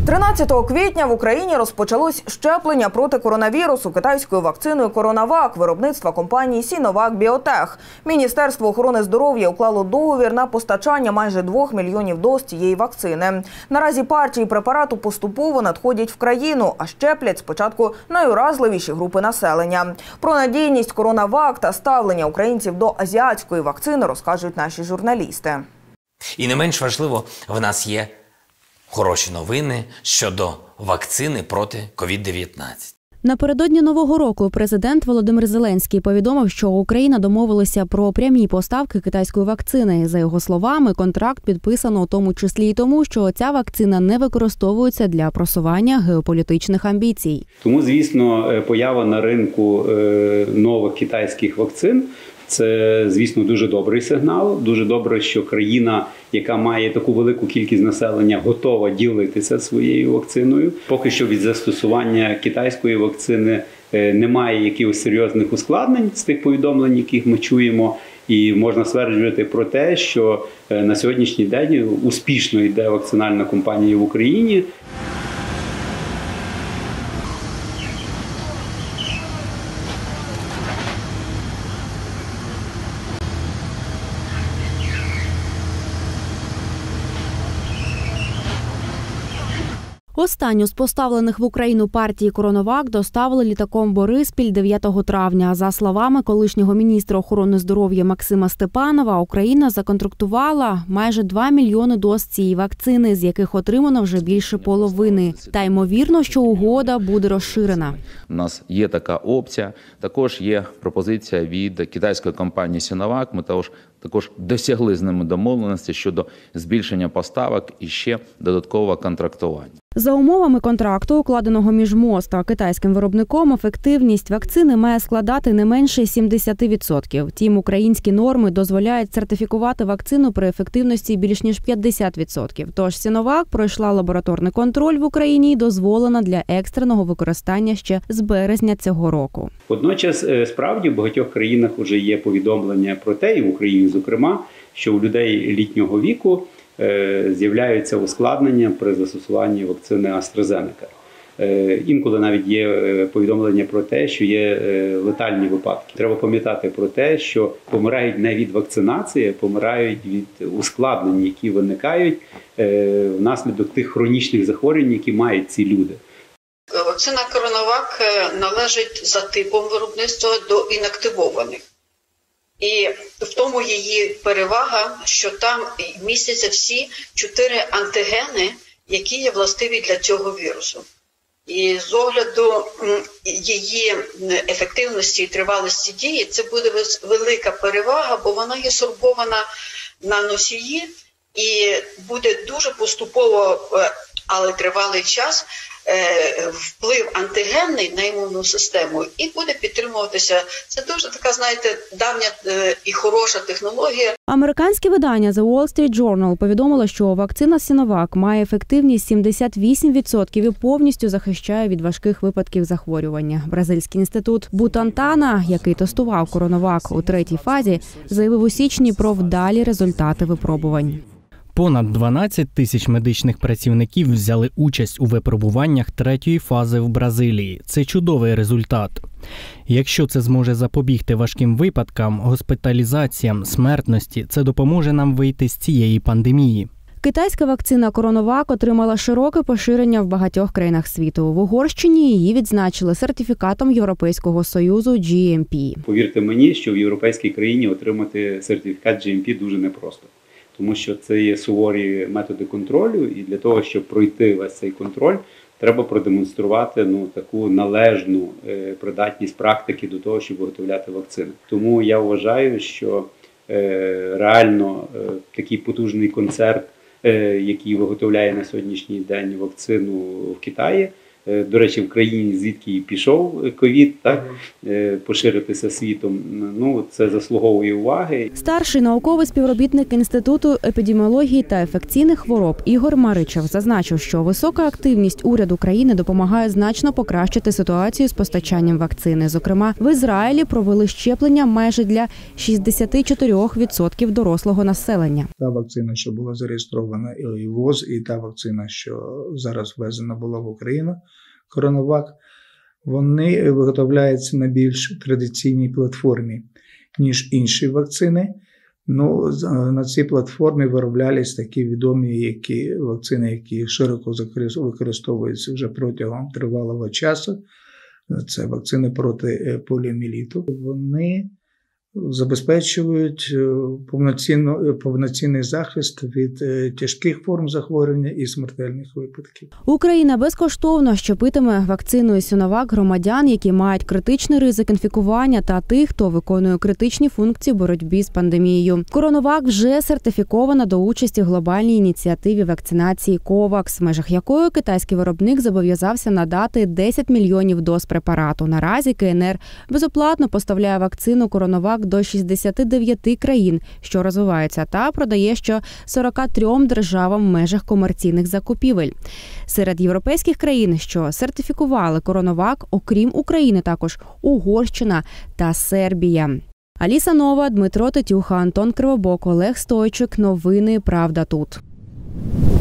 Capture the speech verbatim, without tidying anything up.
тринадцятого квітня в Україні розпочалось щеплення проти коронавірусу китайською вакциною «Коронавак» виробництва компанії «Сіновак Біотех». Міністерство охорони здоров'я уклало договір на постачання майже двох мільйонів доз цієї вакцини. Наразі партії препарату поступово надходять в країну, а щеплять спочатку найуразливіші групи населення. Про надійність «Коронавак» та ставлення українців до азіатської вакцини розкажуть наші журналісти. І не менш важливо, в нас є хороші новини щодо вакцини проти ковід дев'ятнадцять. Напередодні Нового року президент Володимир Зеленський повідомив, що Україна домовилася про прямі поставки китайської вакцини. За його словами, контракт підписано у тому числі й тому, що ця вакцина не використовується для просування геополітичних амбіцій. Тому, звісно, поява на ринку нових китайських вакцин – це, звісно, дуже добрий сигнал. Дуже добре, що країна, яка має таку велику кількість населення, готова ділитися своєю вакциною. Поки що від застосування китайської вакцини немає якихось серйозних ускладнень з тих повідомлень, яких ми чуємо. І можна стверджувати про те, що на сьогоднішній день успішно йде вакцинальна кампанія в Україні. Останню з поставлених в Україну партії «Коронавак» доставили літаком Бориспіль дев'ятого травня. За словами колишнього міністра охорони здоров'я Максима Степанова, Україна законтрактувала майже два мільйони доз цієї вакцини, з яких отримано вже більше половини. Та ймовірно, що угода буде розширена. У нас є така опція. Також є пропозиція від китайської компанії «Сіновак». Ми також Також досягли з ними домовленості щодо збільшення поставок і ще додаткового контрактування. За умовами контракту, укладеного між МОЗ та китайським виробником, ефективність вакцини має складати не менше сімдесят відсотків. Втім, українські норми дозволяють сертифікувати вакцину при ефективності більш ніж п'ятдесят відсотків. Тож «Сіновак» пройшла лабораторний контроль в Україні і дозволена для екстреного використання ще з березня цього року. Водночас, справді, в багатьох країнах вже є повідомлення про те, і в Україні зокрема, що у людей літнього віку з'являються ускладнення при застосуванні вакцини AstraZeneca. Інколи навіть є повідомлення про те, що є летальні випадки. Треба пам'ятати про те, що помирають не від вакцинації, а помирають від ускладнень, які виникають внаслідок тих хронічних захворювань, які мають ці люди. Вакцина «Коронавак» належить за типом виробництва до інактивованих. І в тому її перевага, що там містяться всі чотири антигени, які є властиві для цього вірусу. І з огляду її ефективності і тривалості дії, це буде велика перевага, бо вона є сорбована на носії і буде дуже поступово, але тривалий час, вплив антигенний на імунну систему і буде підтримуватися. Це дуже така, знаєте, давня і хороша технологія. Американське видання The Wall Street Journal повідомило, що вакцина «Сіновак» має ефективність сімдесят вісім відсотків і повністю захищає від важких випадків захворювання. Бразильський інститут Бутантана, який тестував «Коронавак» у третій фазі, заявив у січні про вдалі результати випробувань. Понад дванадцять тисяч медичних працівників взяли участь у випробуваннях третьої фази в Бразилії. Це чудовий результат. Якщо це зможе запобігти важким випадкам, госпіталізаціям, смертності, це допоможе нам вийти з цієї пандемії. Китайська вакцина «Коронавак» отримала широке поширення в багатьох країнах світу. В Угорщині її відзначили сертифікатом Європейського Союзу джі ем пі. Повірте мені, що в європейській країні отримати сертифікат джі ем пі дуже непросто. Тому що це є суворі методи контролю, і для того, щоб пройти весь цей контроль, треба продемонструвати ну, таку належну е, придатність практики до того, щоб виготовляти вакцини. Тому я вважаю, що е, реально е, такий потужний концерт, е, який виготовляє на сьогоднішній день вакцину в Китаї, До речі, в країні, звідки і пішов ковід, так, поширитися світом, ну, це заслуговує уваги. Старший науковий співробітник Інституту епідеміології та інфекційних хвороб Ігор Маричев зазначив, що висока активність уряду країни допомагає значно покращити ситуацію з постачанням вакцини. Зокрема, в Ізраїлі провели щеплення майже для шістдесят чотири відсотки дорослого населення. Та вакцина, що була зареєстрована і ВОЗ, і та вакцина, що зараз ввезена була в Україну, Коронавак, вони виготовляються на більш традиційній платформі, ніж інші вакцини. Ну, на цій платформі вироблялись такі відомі які вакцини, які широко використовуються вже протягом тривалого часу. Це вакцини проти поліомієліту. Вони забезпечують повноцінно, повноцінний захист від тяжких форм захворювання і смертельних випадків. Україна безкоштовно щепитиме вакциною Сіновак громадян, які мають критичний ризик інфікування та тих, хто виконує критичні функції в боротьбі з пандемією. Коронавак вже сертифікована до участі в глобальній ініціативі вакцинації ковакс, в межах якої китайський виробник зобов'язався надати десять мільйонів доз препарату. Наразі КНР безоплатно поставляє вакцину Коронавак до шістдесят дев'ять країн, що розвиваються, та продає що сорок трьом державам в межах комерційних закупівель. Серед європейських країн, що сертифікували Коронавак, окрім України, також Угорщина та Сербія. Аліса Нова, Дмитро Тетюха, Антон Кривобок, Олег Стойчик. Новини «Правда тут».